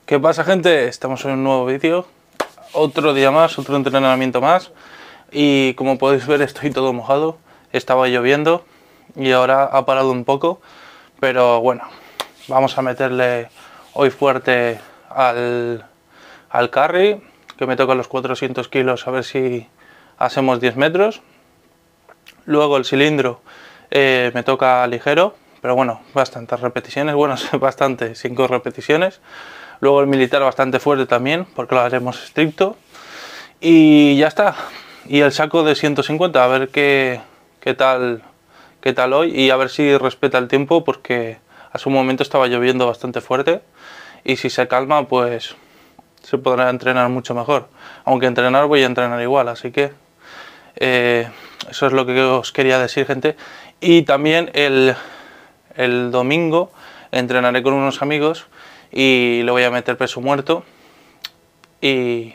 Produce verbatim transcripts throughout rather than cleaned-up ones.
¿Qué pasa, gente? Estamos en un nuevo vídeo, otro día más, otro entrenamiento más. Y como podéis ver, estoy todo mojado. Estaba lloviendo y ahora ha parado un poco, pero bueno, vamos a meterle hoy fuerte al, al carry, que me toca los cuatrocientos kilos, a ver si hacemos diez metros. Luego el cilindro eh, me toca ligero, pero bueno, bastantes repeticiones, bueno, bastante, cinco repeticiones. Luego el militar bastante fuerte también, porque lo haremos estricto. Y ya está. Y el saco de ciento cincuenta, a ver qué, qué tal qué tal hoy, y a ver si respeta el tiempo, porque hace un momento estaba lloviendo bastante fuerte. Y si se calma, pues se podrá entrenar mucho mejor. Aunque entrenar voy a entrenar igual, así que eh, eso es lo que os quería decir, gente. Y también el, el domingo entrenaré con unos amigos y le voy a meter peso muerto. Y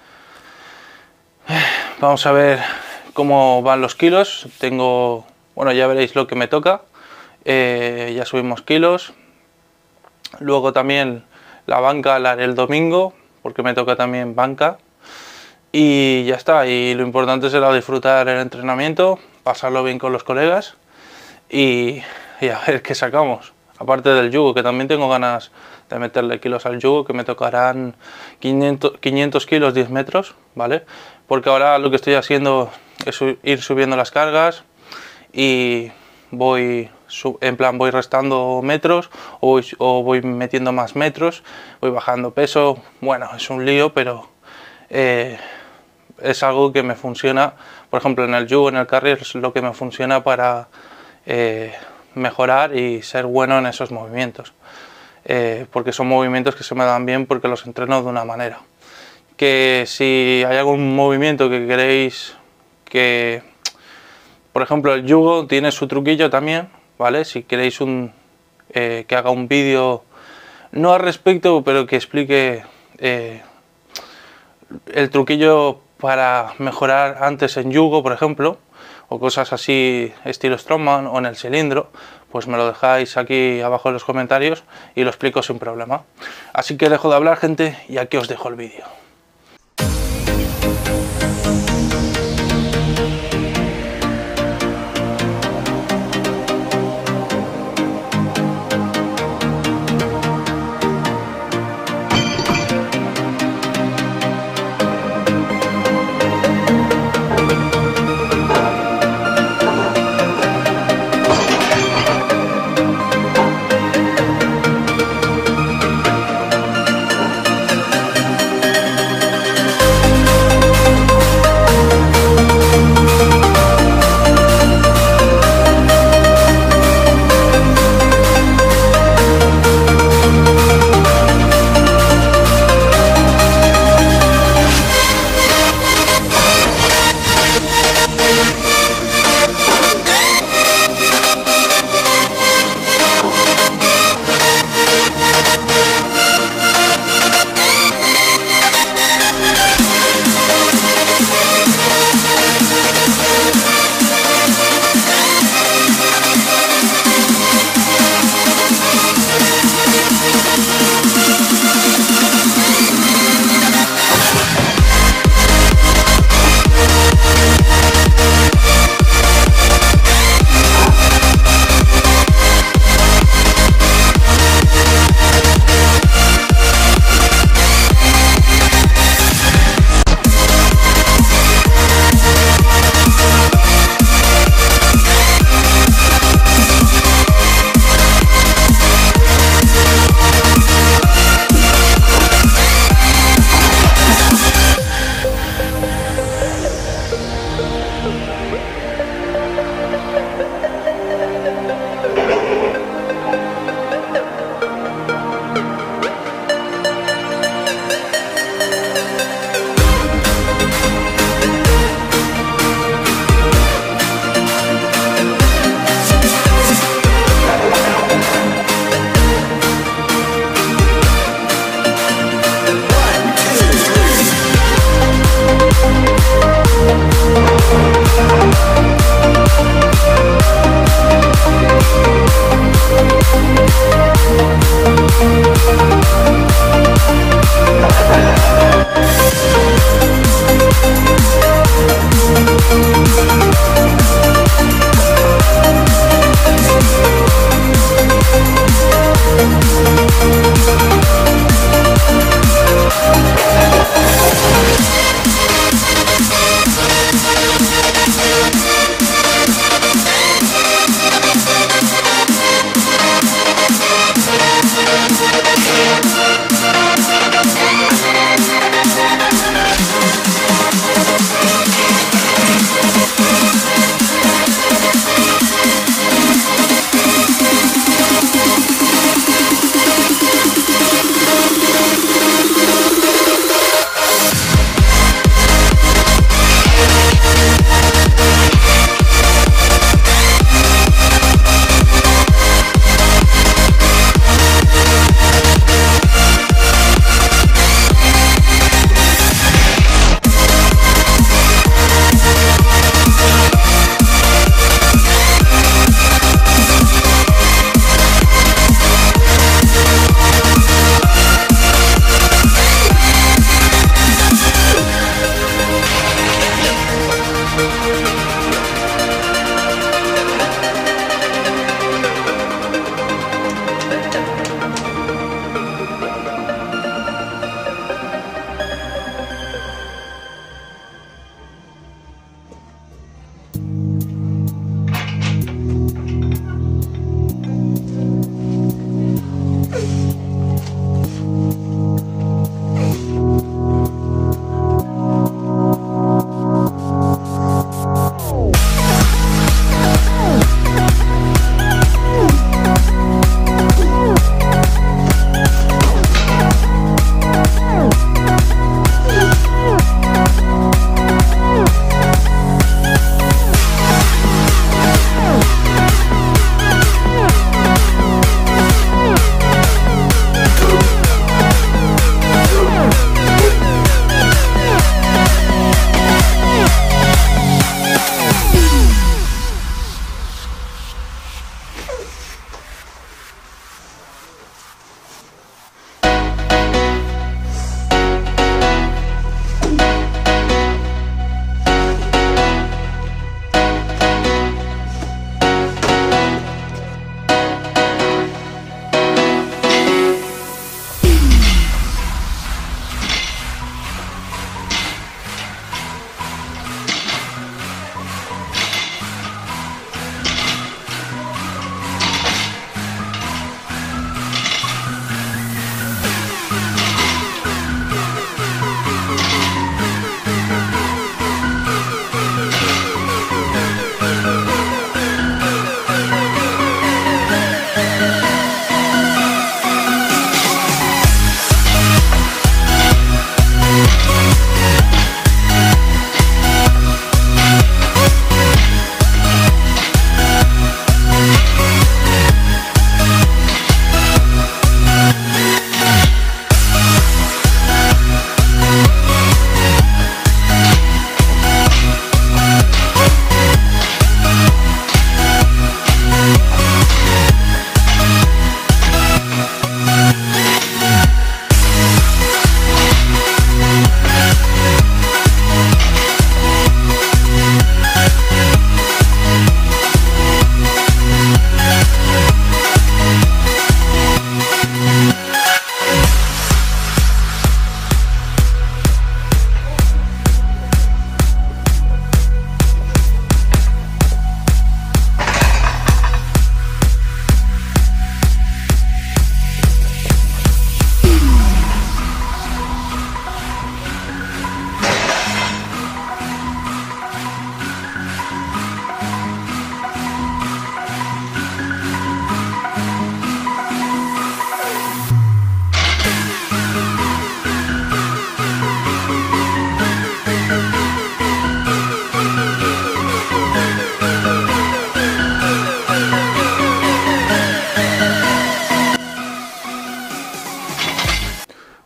vamos a ver cómo van los kilos. Tengo, bueno, ya veréis lo que me toca. Eh, ya subimos kilos. Luego también la banca la haré el domingo, porque me toca también banca. Y ya está. Y lo importante será disfrutar el entrenamiento, pasarlo bien con los colegas y, y a ver qué sacamos. Aparte del yugo, que también tengo ganas de meterle kilos al yugo, que me tocarán quinientos, quinientos kilos, diez metros, ¿vale? Porque ahora lo que estoy haciendo es ir subiendo las cargas y voy, en plan, voy restando metros o voy, o voy metiendo más metros, voy bajando peso. Bueno, es un lío, pero eh, es algo que me funciona. Por ejemplo, en el yugo, en el carry, es lo que me funciona para eh, mejorar y ser bueno en esos movimientos. Eh, porque son movimientos que se me dan bien porque los entreno de una manera. Que si hay algún movimiento que queréis que, por ejemplo, el yugo tiene su truquillo también, ¿vale? Si queréis un, eh, que haga un vídeo, no al respecto, pero que explique eh, el truquillo para mejorar antes en yugo, por ejemplo, o cosas así estilo Strongman o en el cilindro, pues me lo dejáis aquí abajo en los comentarios y lo explico sin problema. Así que dejo de hablar, gente, y aquí os dejo el vídeo.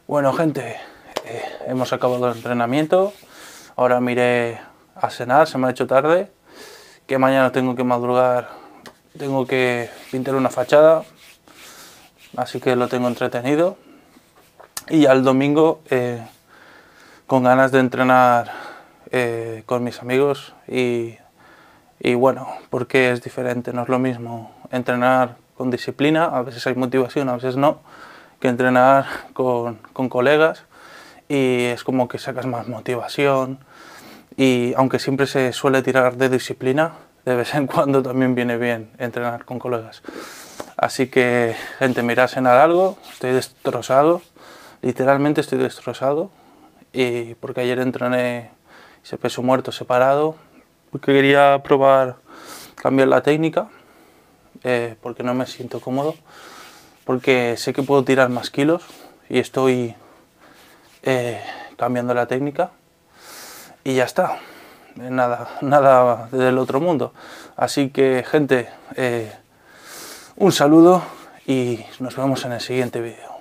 Bueno, gente, eh, hemos acabado el entrenamiento. Ahora me iré a cenar, se me ha hecho tarde. Que mañana tengo que madrugar, tengo que pintar una fachada. Así que lo tengo entretenido. Y ya el domingo, eh, con ganas de entrenar eh, con mis amigos. Y, y bueno, porque es diferente, no es lo mismo entrenar con disciplina, a veces hay motivación, a veces no, que entrenar con, con colegas, y es como que sacas más motivación, y aunque siempre se suele tirar de disciplina, de vez en cuando también viene bien entrenar con colegas. Así que, gente, me iré a cenar algo, estoy destrozado, literalmente estoy destrozado, y porque ayer entrené ese peso muerto separado, porque quería probar cambiar la técnica, eh, porque no me siento cómodo, porque sé que puedo tirar más kilos y estoy eh, cambiando la técnica y ya está, nada, nada del otro mundo. Así que, gente, eh, un saludo y nos vemos en el siguiente vídeo.